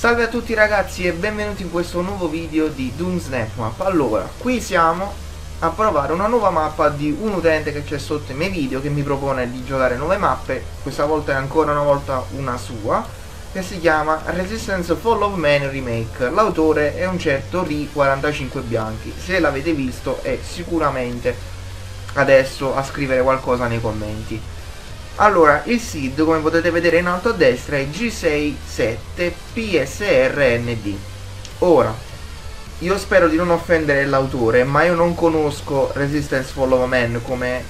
Salve a tutti ragazzi e benvenuti in questo nuovo video di Doom Snap Map. Allora, qui siamo a provare una nuova mappa di un utente che c'è sotto i miei video che mi propone di giocare nuove mappe. Questa volta è ancora una volta una sua, che si chiama Resistance Fall of Man Remake. L'autore è un certo Ri45 Bianchi. Se l'avete visto è sicuramente adesso a scrivere qualcosa nei commenti. Allora, il SID, come potete vedere in alto a destra, è G67PSRND. Ora, io spero di non offendere l'autore, ma io non conosco Resistance Fall of Man come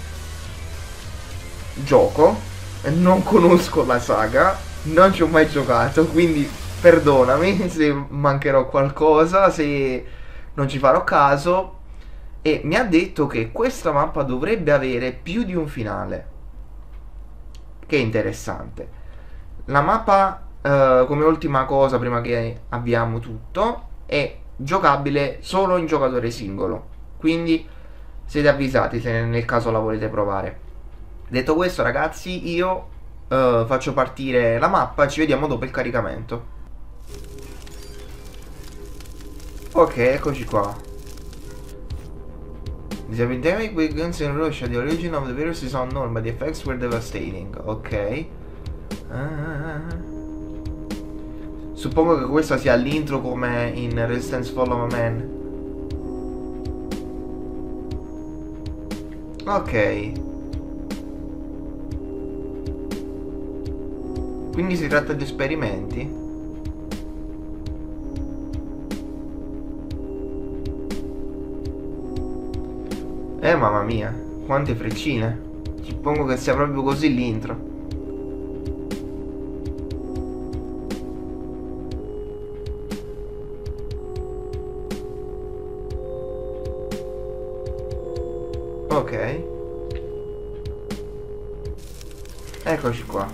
gioco, non conosco la saga, non ci ho mai giocato, quindi perdonami se mancherò qualcosa, se non ci farò caso. E mi ha detto che questa mappa dovrebbe avere più di un finale, che è interessante. La mappa, come ultima cosa prima che abbiamo tutto, è giocabile solo in giocatore singolo, quindi siete avvisati se nel caso la volete provare. Detto questo ragazzi, io faccio partire la mappa, ci vediamo dopo il caricamento. Ok, eccoci qua. The epidemic begins in Russia. The origin of the virus is unknown, but the effects were devastating. Ok. Suppongo che questa sia l'intro come in Resistance Fall of Man. Ok. Quindi si tratta di esperimenti? Mamma mia, quante freccine. Suppongo che sia proprio così l'intro. Ok. Eccoci qua.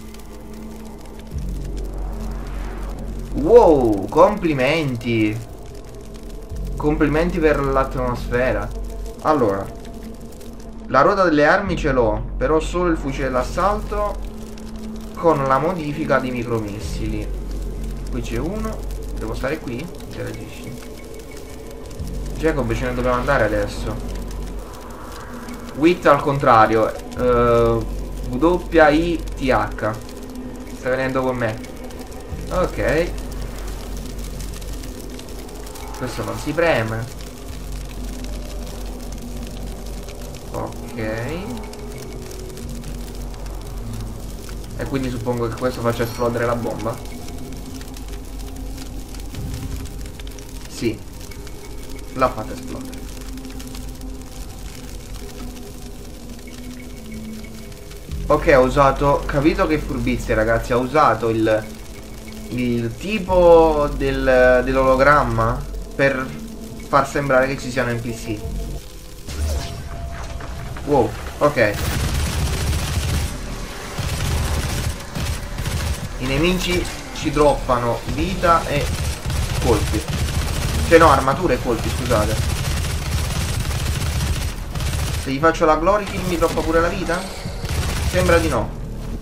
Wow, complimenti. Complimenti per l'atmosfera. Allora, la ruota delle armi ce l'ho, però solo il fucile d'assalto con la modifica dei micromissili. Qui c'è uno, devo stare qui? Interagisci. Jacob, ce ne dobbiamo andare adesso. WIT al contrario, WITH. Sta venendo con me. Ok. Questo non si preme. Ok. E quindi suppongo che questo faccia esplodere la bomba. Sì, l'ha fatta esplodere. Ok, ha usato, capito che furbizia ragazzi, ha usato il tipo dell'ologramma per far sembrare che ci siano NPC. Wow, ok. I nemici ci droppano vita e colpi. Cioè no, armatura e colpi, scusate. Se gli faccio la glory kill mi droppa pure la vita? Sembra di no.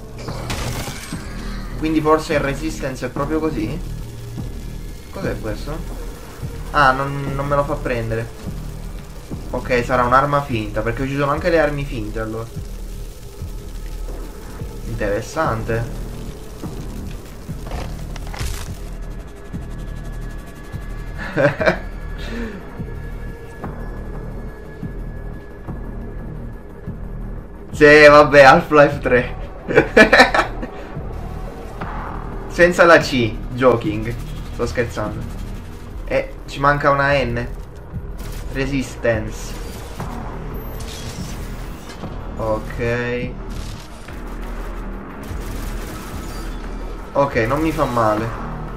Quindi forse il resistance è proprio così? Cos'è questo? Ah, non me lo fa prendere. Ok, sarà un'arma finta, perché ci sono anche le armi finte allora. Interessante. Sì, vabbè, Half-Life 3. Senza la C, joking. Sto scherzando. Ci manca una N. Resistance. Ok. Ok, non mi fa male.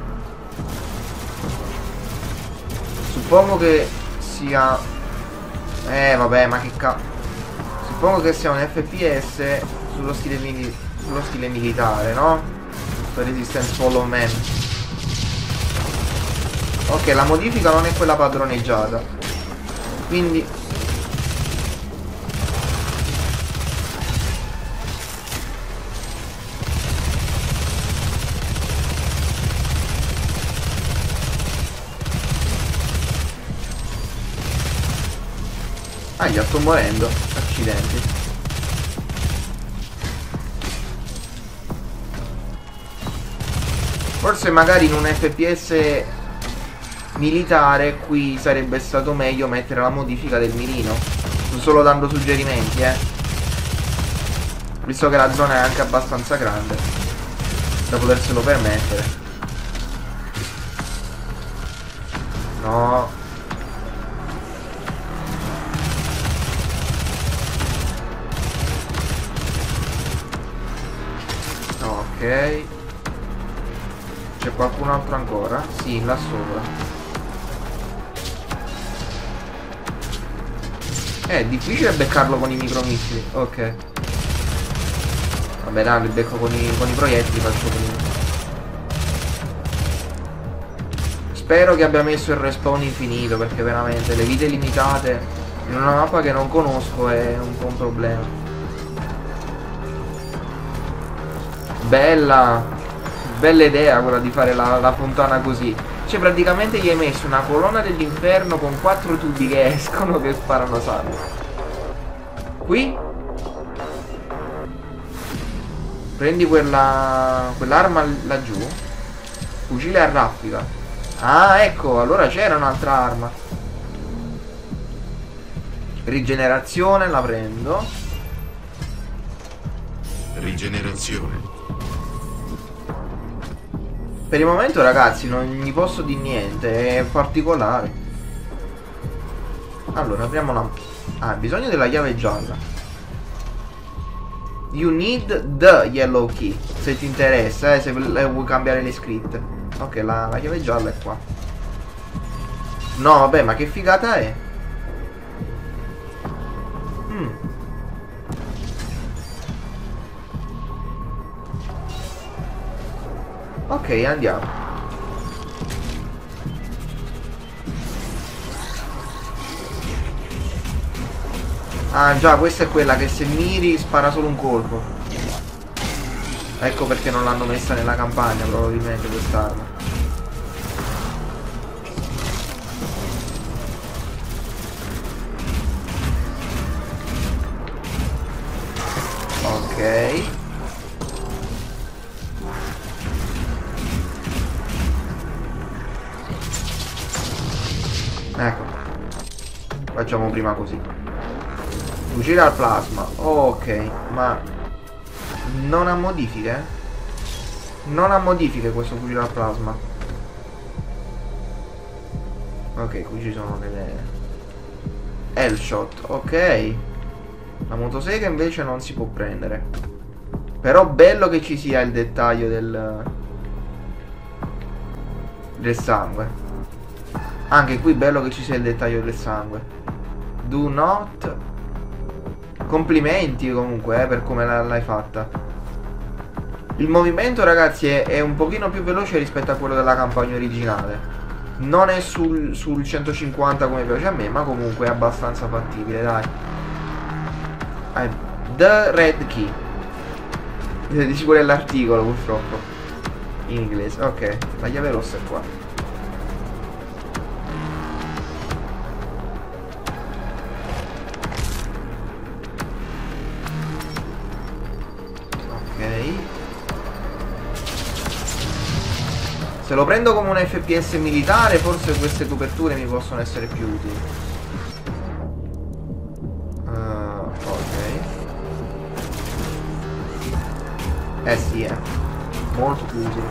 Suppongo che sia... vabbè, ma che cazzo. Suppongo che sia un FPS sullo stile militare, no? Sto Resistance Fall of Man. Ok, la modifica non è quella padroneggiata. Quindi Già sto morendo. Accidenti. Forse magari in un FPS militare qui sarebbe stato meglio mettere la modifica del mirino. Sto solo dando suggerimenti, visto che la zona è anche abbastanza grande da poterselo permettere. No. Ok. C'è qualcun altro ancora? Sì, là sopra. È difficile beccarlo con i micromissili. Ok. Vabbè dai, li becco con i proiettili, faccio prima. Spero che abbia messo il respawn infinito, perché veramente le vite limitate in una mappa che non conosco è un po' un problema. Bella idea quella di fare la fontana così. Cioè praticamente gli hai messo una colonna dell'inferno con 4 tubi che escono che sparano sangue. Qui prendi quell'arma laggiù. Fucile a raffica. Ah, ecco, allora c'era un'altra arma. Rigenerazione, la prendo. Rigenerazione. Per il momento ragazzi non gli posso dire niente, è particolare. Allora apriamo la... Ah, bisogno della chiave gialla. You need the yellow key. Se ti interessa, se vuoi cambiare le scritte. Ok, la chiave gialla è qua. No, vabbè, ma che figata è? Ok, andiamo. Ah già, questa è quella che se miri spara solo un colpo. Ecco perché non l'hanno messa nella campagna probabilmente quest'arma. Ok. Ecco. Facciamo prima così. Fucile al plasma. Ok, ma non ha modifiche? Non ha modifiche questo fucile al plasma. Ok, qui ci sono delle Hellshot. Ok. La motosega invece non si può prendere. Però bello che ci sia il dettaglio del sangue. Anche qui bello che ci sia il dettaglio del sangue. Do not. Complimenti comunque per come l'hai fatta. Il movimento ragazzi è un pochino più veloce rispetto a quello della campagna originale. Non è sul 150 come piace a me, ma comunque è abbastanza fattibile, dai. The red key. Dici pure l'articolo purtroppo in inglese. Ok, la chiave rossa è qua. Se lo prendo come un FPS militare, forse queste coperture mi possono essere più utili. Ok. Sì, molto più utile.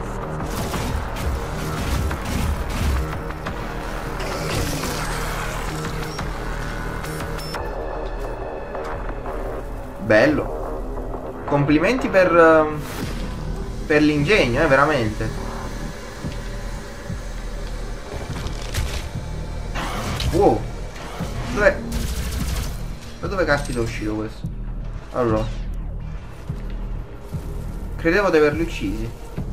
Bello. Complimenti per l'ingegno, veramente. Wow. Da dove caspita è uscito questo? Allora, credevo di averli uccisi.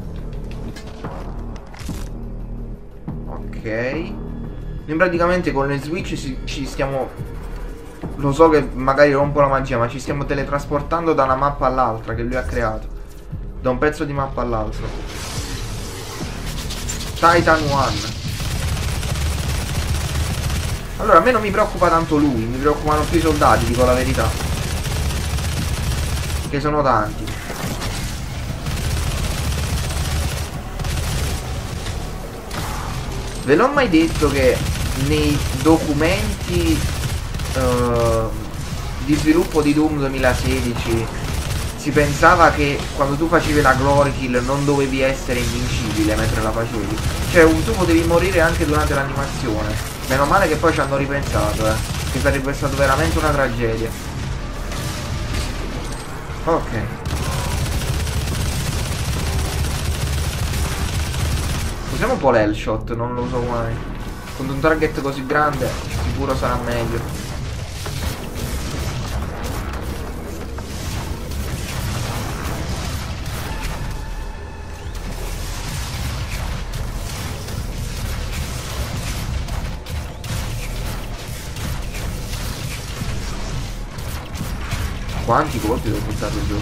Ok. Noi praticamente con le switch ci stiamo... Lo so che magari rompo la magia, ma ci stiamo teletrasportando da una mappa all'altra che lui ha creato. Da un pezzo di mappa all'altro. Titan 1. Allora, a me non mi preoccupa tanto lui, mi preoccupano più i soldati, dico la verità. Che sono tanti. Ve l'ho mai detto che nei documenti di sviluppo di Doom 2016 si pensava che quando tu facevi la glory kill non dovevi essere invincibile mentre la facevi? Cioè tu potevi morire anche durante l'animazione. Meno male che poi ci hanno ripensato, che sarebbe stato veramente una tragedia. Ok. Usiamo un po' l'Hellshot, non lo uso mai. Con un target così grande sicuro sarà meglio. Quanti colpi devo buttare giù?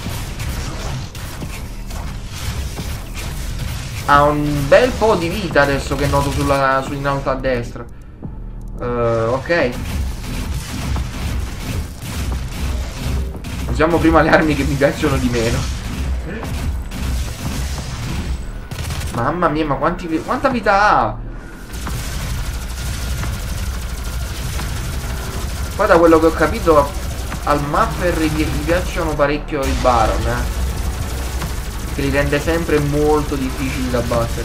Ha un bel po' di vita adesso che noto in alto a destra. Ok. Usiamo prima le armi che mi piacciono di meno. Mamma mia, ma quanta vita ha? Poi da quello che ho capito al Mapper gli piacciono parecchio i Baron, che li rende sempre molto difficili da battere.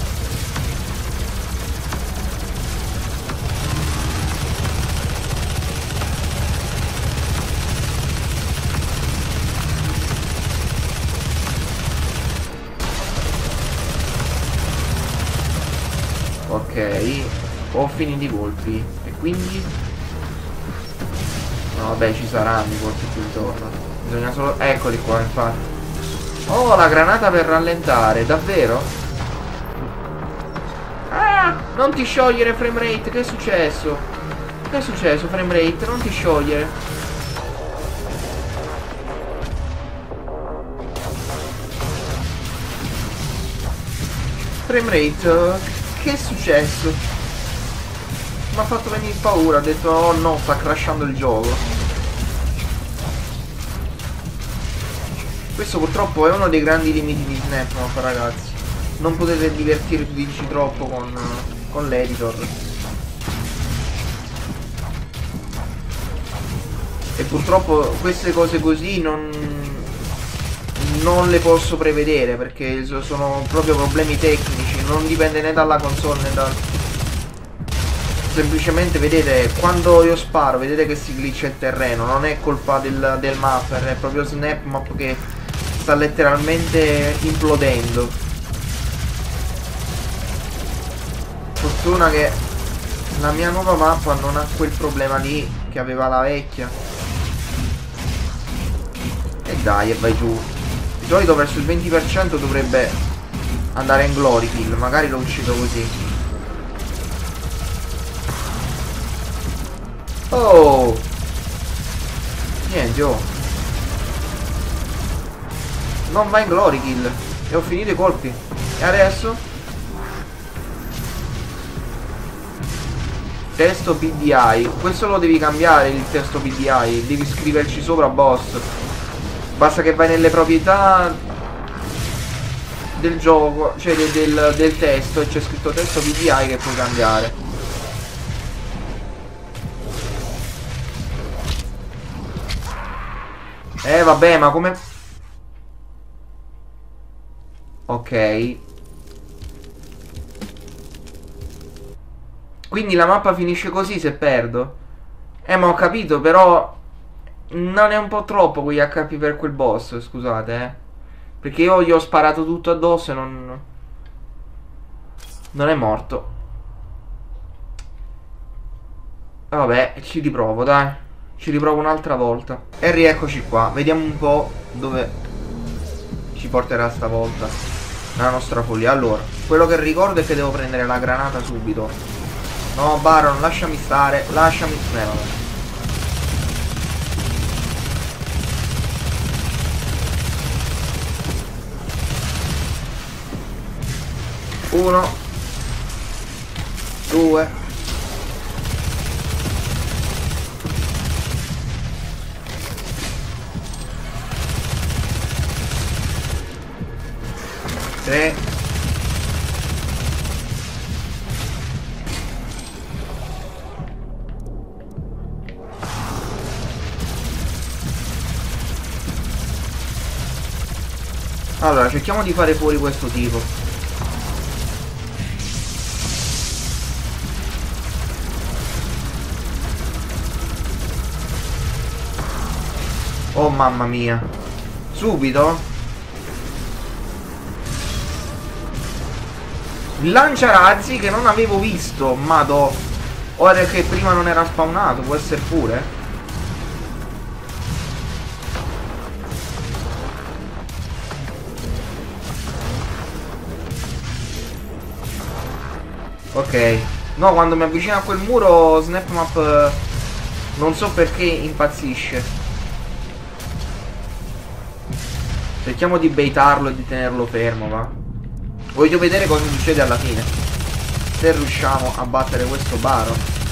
Ok, ho finito i colpi e quindi no, vabbè, ci saranno i colpi qui intorno. Bisogna solo... Eccoli qua, infatti. Oh, la granata per rallentare, davvero? Ah! Non ti sciogliere, framerate, che è successo? Che è successo, framerate? Non ti sciogliere. Framerate, che è successo? Mi ha fatto venire paura, ha detto oh no, sta crashando il gioco. Questo purtroppo è uno dei grandi limiti di Snap, ragazzi. Non potete divertirvi troppo con l'editor. E purtroppo queste cose così non le posso prevedere, perché sono proprio problemi tecnici. Non dipende né dalla console né dal... Semplicemente vedete, quando io sparo, vedete che si glitcha il terreno. Non è colpa del mapper, è proprio Snap Map che sta letteralmente implodendo. Fortuna che la mia nuova mappa non ha quel problema lì che aveva la vecchia. E dai, e vai giù. Di solito verso il 20% dovrebbe andare in glory kill. Magari l'ho ucciso così. Oh! Niente, oh. Non va in glory kill. E ho finito i colpi. E adesso? Testo PDI. Questo lo devi cambiare, il testo PDI. Devi scriverci sopra boss. Basta che vai nelle proprietà del gioco, cioè del testo, e c'è scritto testo PDI che puoi cambiare. Vabbè, ma come... Ok. Quindi la mappa finisce così se perdo? Ma ho capito, però... Non è un po' troppo quegli HP per quel boss, scusate, Perché io gli ho sparato tutto addosso e non è morto. Vabbè, ci riprovo, dai. Ci riprovo un'altra volta. E rieccoci qua. Vediamo un po' dove ci porterà stavolta la nostra follia. Allora, quello che ricordo è che devo prendere la granata subito. No, Baron, lasciami stare. Lasciami... vabbè. Uno, due, 3. Allora, cerchiamo di fare fuori questo tipo. Oh mamma mia. Subito? Il lanciarazzi che non avevo visto. Madò. Ora che prima non era spawnato. Può essere pure. Ok. No, quando mi avvicino a quel muro Snapmap non so perché impazzisce. Cerchiamo di baitarlo e di tenerlo fermo, va. Voglio vedere cosa succede alla fine. Se riusciamo a battere questo Baron.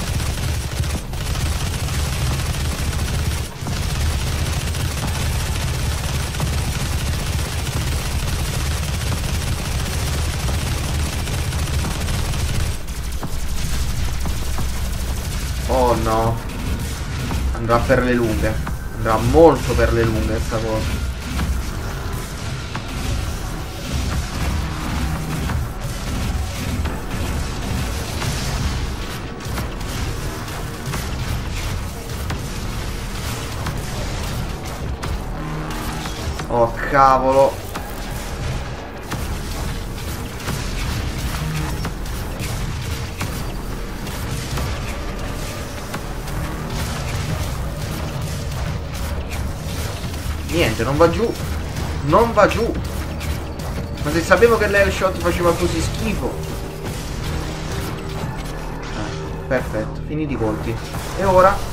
Oh no. Andrà per le lunghe. Andrà molto per le lunghe sta cosa. Oh cavolo. Niente, non va giù. Non va giù. Ma se sapevo che l'air shot faceva così schifo. Perfetto, finiti i colpi. E ora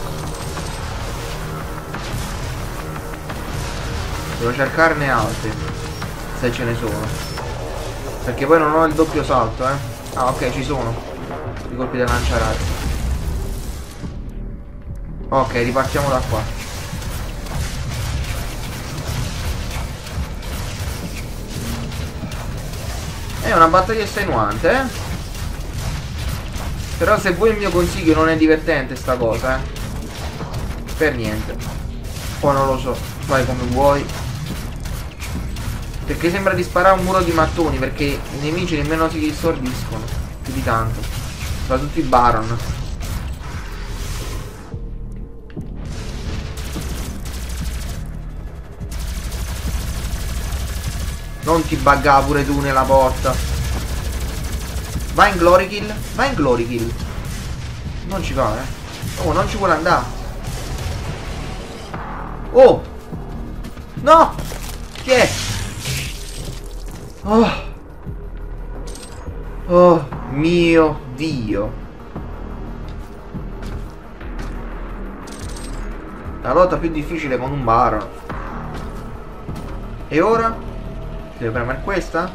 devo cercarne altri, se ce ne sono. Perché poi non ho il doppio salto, eh. Ah, ok, ci sono i colpi da lanciarazzi. Ok, ripartiamo da qua. È una battaglia estenuante, eh. Però se vuoi il mio consiglio non è divertente sta cosa, eh. Per niente. Poi non lo so, fai come vuoi. Perché sembra di sparare a un muro di mattoni, perché i nemici nemmeno si stordiscono più di tanto. Soprattutto i Baron. Non ti bugga pure tu nella porta. Vai in glory kill. Vai in glory kill. Non ci va, eh. Oh, non ci vuole andare. Oh. No. Chi è? Oh. Oh mio Dio. La lotta più difficile con un Baron. E ora? Devo premere questa?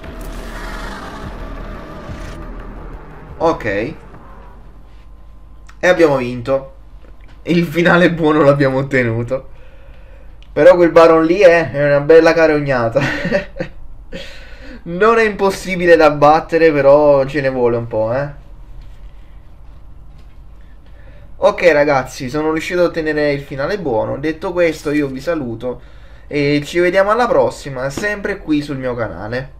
Ok. E abbiamo vinto. Il finale buono l'abbiamo ottenuto. Però quel Baron lì è una bella carognata. Non è impossibile da battere, però ce ne vuole un po', eh. Ok ragazzi, sono riuscito ad ottenere il finale buono. Detto questo, io vi saluto e ci vediamo alla prossima, sempre qui sul mio canale.